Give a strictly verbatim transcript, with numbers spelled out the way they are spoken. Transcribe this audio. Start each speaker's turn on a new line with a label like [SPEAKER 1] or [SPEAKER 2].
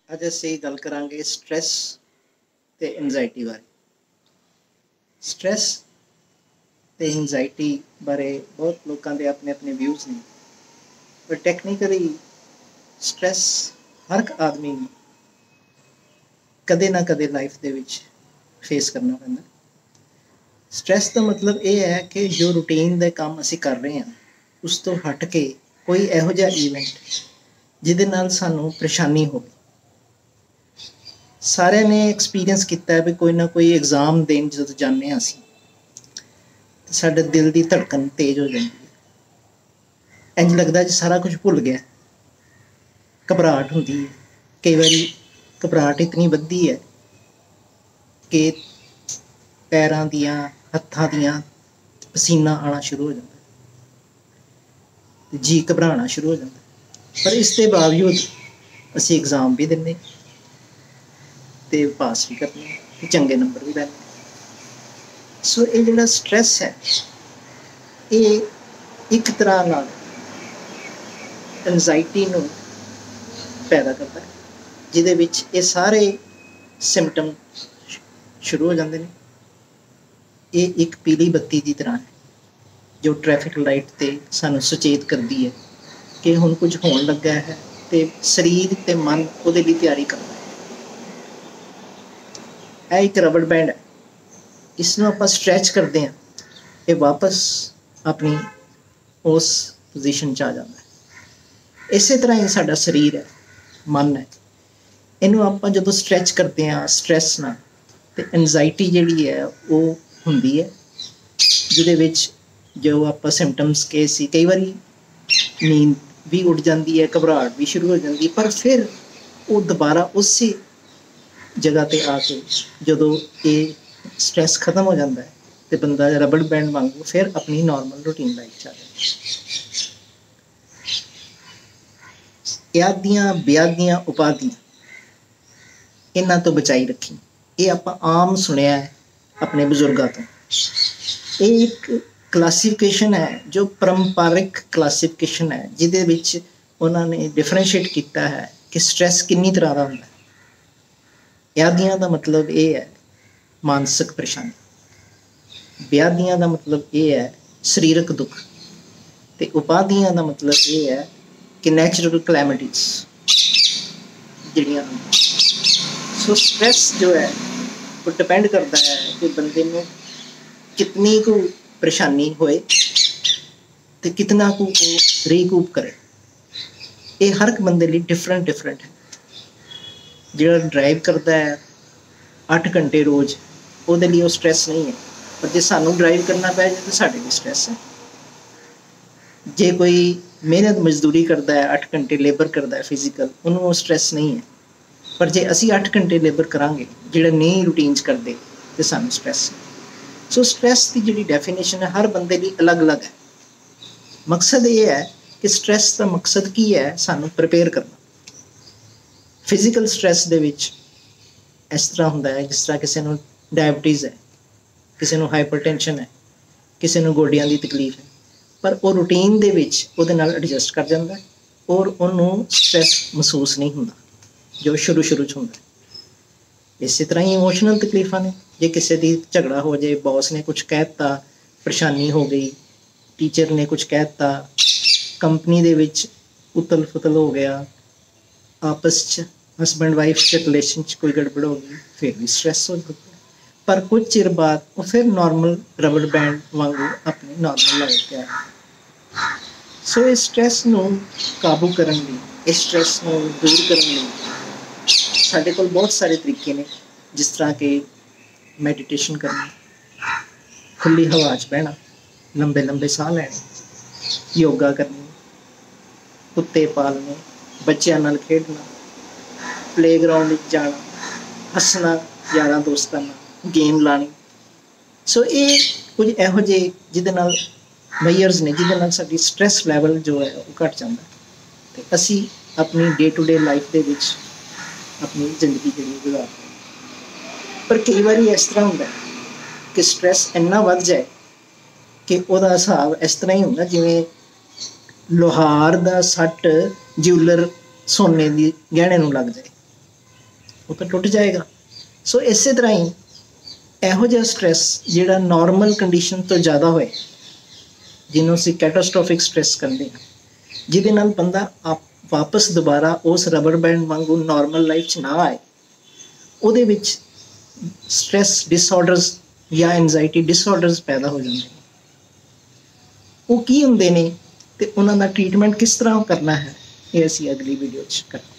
[SPEAKER 1] ਅੱਜ ਅਸੀਂ ਗੱਲ ਕਰਾਂਗੇ ਸਟ੍ਰੈਸ ਤੇ ਐਂਜ਼ਾਇਟੀ ਬਾਰੇ। ਸਟ੍ਰੈਸ ਤੇ ਐਂਜ਼ਾਇਟੀ ਬਾਰੇ ਬਹੁਤ ਲੋਕਾਂ ਦੇ ਆਪਣੇ ਆਪਣੇ ਵਿਊਜ਼ ਨੇ, ਪਰ ਟੈਕਨੀਕਲੀ ਸਟ੍ਰੈਸ ਹਰ ਇੱਕ ਆਦਮੀ ਨੂੰ ਕਦੇ ਨਾ ਕਦੇ ਲਾਈਫ ਦੇ ਵਿੱਚ ਫੇਸ ਕਰਨਾ ਪੈਂਦਾ। ਸਟ੍ਰੈਸ ਦਾ ਮਤਲਬ ਇਹ ਹੈ ਕਿ ਜੋ ਰੂਟੀਨ ਦੇ ਕੰਮ ਅਸੀਂ ਕਰ ਰਹੇ ਹਾਂ ਉਸ ਤੋਂ ਹਟ ਕੇ ਕੋਈ ਇਹੋ ਜਿਹਾ ਈਵੈਂਟ ਜਿਹਦੇ ਨਾਲ ਸਾਨੂੰ ਪਰੇਸ਼ਾਨੀ ਹੋਵੇ। ਸਾਰਿਆਂ ਨੇ ਐਕਸਪੀਰੀਅੰਸ ਕੀਤਾ ਹੈ ਵੀ ਕੋਈ ਨਾ ਕੋਈ ਐਗਜ਼ਾਮ ਦੇਣ ਜਦੋਂ ਜਾਂਦੇ ਹਾਂ ਅਸੀਂ, ਸਾਡੇ ਦਿਲ ਦੀ ਧੜਕਣ ਤੇਜ਼ ਹੋ ਜਾਂਦੀ ਹੈ। ਇੰਝ ਲੱਗਦਾ ਜੀ ਸਾਰਾ ਕੁਝ ਭੁੱਲ ਗਿਆ। ਘਬਰਾਹਟ ਹੁੰਦੀ ਹੈ, ਕਈ ਵਾਰੀ ਘਬਰਾਹਟ ਇਤਨੀ ਵੱਧਦੀ ਹੈ ਕਿ ਪੈਰਾਂ ਦੀਆਂ ਹੱਥਾਂ ਦੀਆਂ ਪਸੀਨਾ ਆਉਣਾ ਸ਼ੁਰੂ ਹੋ ਜਾਂਦਾ, ਜੀ ਘਬਰਾਉਣਾ ਸ਼ੁਰੂ ਹੋ ਜਾਂਦਾ। ਪਰ ਇਸ ਦੇ ਬਾਵਜੂਦ ਅਸੀਂ ਐਗਜ਼ਾਮ ਵੀ ਦਿੰਦੇ ਤੇ ਪਾਸ ਵੀ ਕਰਨੇ ਤੇ ਚੰਗੇ ਨੰਬਰ ਵੀ ਲੈਂਦੇ। ਸੋ ਇਹ ਜਿਹੜਾ ਸਟ੍ਰੈਸ ਹੈ ਇਹ ਇੱਕ ਤਰ੍ਹਾਂ ਨਾਲ ਐਂਜ਼ਾਇਟੀ ਨੂੰ ਪੈਦਾ ਕਰਦਾ ਹੈ, ਜਿਹਦੇ ਵਿੱਚ ਇਹ ਸਾਰੇ ਸਿੰਪਟਮ ਸ਼ੁਰੂ ਹੋ ਜਾਂਦੇ ਨੇ। ਇਹ ਇੱਕ ਪੀਲੀ ਬੱਤੀ ਦੀ ਤਰ੍ਹਾਂ ਹੈ ਜੋ ਟ੍ਰੈਫਿਕ ਲਾਈਟ ਤੇ ਸਾਨੂੰ ਸੁਚੇਤ ਕਰਦੀ ਹੈ ਕਿ ਹੁਣ ਕੁਝ ਹੋਣ ਲੱਗਾ ਹੈ ਤੇ ਸਰੀਰ ਤੇ ਮਨ ਉਹਦੇ ਲਈ ਤਿਆਰੀ ਕਰਦਾ ਹੈ। ਇਹ ਇੱਕ ਰਬੜ ਬੈਂਡ ਹੈ, ਇਸ ਨੂੰ ਆਪਾਂ ਸਟ੍ਰੈਚ ਕਰਦੇ ਹਾਂ, ਇਹ ਵਾਪਸ ਆਪਣੀ ਉਸ ਪੋਜੀਸ਼ਨ 'ਚ ਆ ਜਾਂਦਾ ਹੈ। ਇਸੇ ਤਰ੍ਹਾਂ ਹੀ ਸਾਡਾ ਸਰੀਰ ਹੈ, ਮਨ ਹੈ, ਇਹਨੂੰ ਆਪਾਂ ਜਦੋਂ ਸਟ੍ਰੈਚ ਕਰਦੇ ਹਾਂ ਸਟ੍ਰੈਸ ਨਾਲ, ਤੇ ਐਂਜ਼ਾਇਟੀ ਜਿਹੜੀ ਹੈ ਉਹ ਹੁੰਦੀ ਹੈ, ਜਿਹਦੇ ਵਿੱਚ ਜੋ ਆਪਾਂ ਸਿੰਪਟਮਸ ਕਹੇ ਸੀ, ਕਈ ਵਾਰੀ ਨੀਂਦ ਵੀ ਉੱਡ ਜਾਂਦੀ ਹੈ, ਘਬਰਾਹਟ ਵੀ ਸ਼ੁਰੂ ਹੋ ਜਾਂਦੀ ਹੈ, ਪਰ ਫਿਰ ਉਹ ਦੁਬਾਰਾ ਉਸੇ ਜਗ੍ਹਾ 'ਤੇ ਆ ਕੇ ਜਦੋਂ ਇਹ ਸਟ੍ਰੈਸ ਖਤਮ ਹੋ ਜਾਂਦਾ ਹੈ ਤੇ ਬੰਦਾ ਰਬੜ ਬੈਂਡ ਵਾਂਗੂ ਫਿਰ ਆਪਣੀ ਨੋਰਮਲ ਰੂਟੀਨ ਲਾਈਫ 'ਚ ਆ ਜਾਂਦਾ। ਯਾਦੀਆਂ ਵਿਆਦੀਆਂ ਉਪਾਧੀਆਂ ਇਹਨਾਂ ਤੋਂ ਬਚਾਈ ਰੱਖੀ, ਇਹ ਆਪਾਂ ਆਮ ਸੁਣਿਆ ਹੈ ਆਪਣੇ ਬਜ਼ੁਰਗਾਂ ਤੋਂ। ਇਹ ਇੱਕ ਕਲਾਸੀਫਿਕੇਸ਼ਨ ਹੈ ਜੋ ਪਰੰਪਰਿਕ ਕਲਾਸੀਫਿਕੇਸ਼ਨ ਹੈ, ਜਿਹਦੇ ਵਿੱਚ ਉਹਨਾਂ ਨੇ ਡਿਫਰੈਂਸ਼ੀਏਟ ਕੀਤਾ ਹੈ ਕਿ ਸਟ੍ਰੈਸ ਕਿੰਨੀ ਤਰ੍ਹਾਂ ਦਾ ਹੁੰਦਾ ਹੈ। ਯਾਦੀਆਂ ਦਾ ਮਤਲਬ ਇਹ ਹੈ ਮਾਨਸਿਕ ਪਰੇਸ਼ਾਨੀ, ਵਿਆਦੀਆਂ ਦਾ ਮਤਲਬ ਇਹ ਹੈ ਸਰੀਰਕ ਦੁੱਖ, ਤੇ ਉਪਾਧੀਆਂ ਦਾ ਮਤਲਬ ਇਹ ਹੈ ਕਿ ਨੈਚੁਰਲ ਕਲੈਮਿਟੀਜ਼ ਜਿਹੜੀਆਂ। ਸੋ ਸਟ੍ਰੈਸ ਜੋ ਹੈ ਉਹ ਡਿਪੈਂਡ ਕਰਦਾ ਹੈ ਕਿ ਬੰਦੇ ਨੂੰ ਕਿਤਨੀ ਕੁ ਪਰੇਸ਼ਾਨੀ ਹੋਏ ਤੇ ਕਿਤਨਾ ਕੁ ਉਹ ਰੀਕੂਪ ਕਰੇ। ਇਹ ਹਰ ਇੱਕ ਬੰਦੇ ਲਈ ਡਿਫਰੈਂਟ ਡਿਫਰੈਂਟ ਹੈ। ਜਿਹੜਾ ਡਰਾਈਵ ਕਰਦਾ ਹੈ ਅੱਠ ਘੰਟੇ ਰੋਜ਼, ਉਹਦੇ ਲਈ ਉਹ ਸਟ੍ਰੈਸ ਨਹੀਂ ਹੈ, ਪਰ ਜੇ ਸਾਨੂੰ ਡਰਾਈਵ ਕਰਨਾ ਪੈ ਜਾਏ ਤਾਂ ਸਾਡੇ ਲਈ ਸਟ੍ਰੈਸ ਹੈ। ਜੇ ਕੋਈ ਮਿਹਨਤ ਮਜ਼ਦੂਰੀ ਕਰਦਾ ਹੈ, ਅੱਠ ਘੰਟੇ ਲੇਬਰ ਕਰਦਾ ਹੈ ਫਿਜ਼ੀਕਲ, ਉਹਨੂੰ ਉਹ ਸਟ੍ਰੈਸ ਨਹੀਂ ਹੈ। ਪਰ ਜੇ ਅਸੀਂ ਅੱਠ ਘੰਟੇ ਲੇਬਰ ਕਰਾਂਗੇ ਜਿਹੜਾ ਨਹੀਂ ਰੂਟੀਨ 'ਚ ਕਰਦੇ ਤਾਂ ਸਾਨੂੰ ਸਟ੍ਰੈਸ ਹੈ। ਸੋ ਸਟ੍ਰੈਸ ਦੀ ਜਿਹੜੀ ਡੈਫੀਨੇਸ਼ਨ ਹੈ ਹਰ ਬੰਦੇ ਲਈ ਅਲੱਗ ਅਲੱਗ ਹੈ। ਮਕਸਦ ਇਹ ਹੈ ਕਿ ਸਟ੍ਰੈਸ ਦਾ ਮਕਸਦ ਕੀ ਹੈ, ਸਾਨੂੰ ਪ੍ਰਿਪੇਅਰ ਕਰਨਾ। ਫਿਜ਼ੀਕਲ ਸਟ੍ਰੈਸ ਦੇ ਵਿੱਚ ਇਸ ਤਰ੍ਹਾਂ ਹੁੰਦਾ ਹੈ ਜਿਸ ਤਰ੍ਹਾਂ ਕਿਸੇ ਨੂੰ ਡਾਇਬਟੀਜ਼ ਹੈ, ਕਿਸੇ ਨੂੰ ਹਾਈਪਰਟੈਂਸ਼ਨ ਹੈ, ਕਿਸੇ ਨੂੰ ਗੋਡਿਆਂ ਦੀ ਤਕਲੀਫ ਹੈ, ਪਰ ਉਹ ਰੂਟੀਨ ਦੇ ਵਿੱਚ ਉਹਦੇ ਨਾਲ ਐਡਜਸਟ ਕਰ ਜਾਂਦਾ ਔਰ ਉਹਨੂੰ ਸਟ੍ਰੈਸ ਮਹਿਸੂਸ ਨਹੀਂ ਹੁੰਦਾ ਜੋ ਸ਼ੁਰੂ ਸ਼ੁਰੂ 'ਚ ਹੁੰਦਾ। ਇਸੇ ਤਰ੍ਹਾਂ ਹੀ ਇਮੋਸ਼ਨਲ ਤਕਲੀਫਾਂ ਨੇ, ਜੇ ਕਿਸੇ ਦੀ ਝਗੜਾ ਹੋ ਜਾਏ, ਬੌਸ ਨੇ ਕੁਛ ਕਹਿ ਦਿੱਤਾ, ਪਰੇਸ਼ਾਨੀ ਹੋ ਗਈ, ਟੀਚਰ ਨੇ ਕੁਛ ਕਹਿ ਦਿੱਤਾ, ਕੰਪਨੀ ਦੇ ਵਿੱਚ ਉਤਲ ਫੁਤਲ ਹੋ ਗਿਆ, ਆਪਸ 'ਚ ਹਸਬੈਂਡ ਵਾਈਫ 'ਚ ਰਿਲੇਸ਼ਨ 'ਚ ਕੋਈ ਗੜਬੜ ਹੋ ਗਈ, ਫਿਰ ਵੀ ਸਟ੍ਰੈਸ ਹੋ ਜਾਂਦਾ। ਪਰ ਕੁਝ ਚਿਰ ਬਾਅਦ ਉਹ ਫਿਰ ਨੋਰਮਲ ਰਬੜ ਬੈਂਡ ਵਾਂਗੂ ਆਪਣੀ ਨੋਰਮਲ ਲਾਈਫ 'ਤੇ ਆਇਆ। ਸੋ ਇਸ ਸਟ੍ਰੈਸ ਨੂੰ ਕਾਬੂ ਕਰਨ ਲਈ, ਇਸ ਸਟ੍ਰੈਸ ਨੂੰ ਦੂਰ ਕਰਨ ਲਈ ਸਾਡੇ ਕੋਲ ਬਹੁਤ ਸਾਰੇ ਤਰੀਕੇ ਨੇ, ਜਿਸ ਤਰ੍ਹਾਂ ਕਿ ਮੈਡੀਟੇਸ਼ਨ ਕਰਨਾ, ਖੁੱਲ੍ਹੀ ਹਵਾ 'ਚ ਬਹਿਣਾ, ਲੰਬੇ ਲੰਬੇ ਸਾਹ ਲੈਣੇ, ਯੋਗਾ ਕਰਨੀ, ਕੁੱਤੇ ਪਾਲਣੇ, ਬੱਚਿਆਂ ਨਾਲ ਖੇਡਣਾ, ਪਲੇਗਰਾਊਂਡ ਵਿੱਚ ਜਾਣਾ, ਹੱਸਣਾ ਯਾਰਾਂ ਦੋਸਤਾਂ ਨਾਲ, ਗੇਮ ਲਾਣੀ। ਸੋ ਇਹ ਕੁਝ ਇਹੋ ਜਿਹੇ ਜਿਹਦੇ ਨਾਲ ਮੇਜਰਸ ਨੇ ਜਿਹਦੇ ਨਾਲ ਸਾਡੀ ਸਟ੍ਰੈਸ ਲੈਵਲ ਜੋ ਹੈ ਉਹ ਘੱਟ ਜਾਂਦਾ ਅਤੇ ਅਸੀਂ ਆਪਣੀ ਡੇ ਟੂ ਡੇ ਲਾਈਫ ਦੇ ਵਿੱਚ ਆਪਣੀ ਜ਼ਿੰਦਗੀ ਜਿਹੜੀ ਗੁਜ਼ਾਰਦੇ ਹਾਂ। ਪਰ ਕਈ ਵਾਰੀ ਇਸ ਤਰ੍ਹਾਂ ਹੁੰਦਾ ਕਿ ਸਟ੍ਰੈਸ ਇੰਨਾ ਵੱਧ ਜਾਏ ਕਿ ਉਹਦਾ ਹਿਸਾਬ ਇਸ ਤਰ੍ਹਾਂ ਹੀ ਹੁੰਦਾ ਜਿਵੇਂ ਲੋਹਾਰ ਦਾ ਸੱਟ ਜਿਊਲਰ ਸੋਨੇ ਦੀ ਗਹਿਣੇ ਨੂੰ ਲੱਗ ਜਾਏ। ਉਹ ਤਾਂ ਟੁੱਟ ਜਾਏਗਾ। ਸੋ ਇਸੇ ਤਰ੍ਹਾਂ ਹੀ ਇਹੋ ਜਿਹਾ ਸਟ੍ਰੈਸ ਜਿਹੜਾ ਨਾਰਮਲ ਕੰਡੀਸ਼ਨ ਤੋਂ ਜ਼ਿਆਦਾ ਹੋਏ, ਜਿਹਨੂੰ ਅਸੀਂ ਕੈਟਾਸਟ੍ਰੋਫਿਕ ਸਟ੍ਰੈਸ ਕਹਿੰਦੇ ਹਾਂ, ਜਿਹਦੇ ਨਾਲ ਬੰਦਾ ਆਪ ਵਾਪਸ ਦੁਬਾਰਾ ਉਸ ਰਬੜ ਬੈਂਡ ਵਾਂਗੂ ਨਾਰਮਲ ਲਾਈਫ 'ਚ ਨਾ ਆਏ, ਉਹਦੇ ਵਿੱਚ ਸਟ੍ਰੈਸ ਡਿਸਆਰਡਰਸ ਜਾਂ ਐਨਜ਼ਾਈਟੀ ਡਿਸਆਰਡਰਸ ਪੈਦਾ ਹੋ ਜਾਂਦੇ ਨੇ। ਉਹ ਕੀ ਹੁੰਦੇ ਨੇ ਅਤੇ ਉਹਨਾਂ ਦਾ ਟਰੀਟਮੈਂਟ ਕਿਸ ਤਰ੍ਹਾਂ ਕਰਨਾ ਹੈ, ਇਹ ਅਸੀਂ ਅਗਲੀ ਵੀਡੀਓ 'ਚ ਕਰਾਂਗੇ।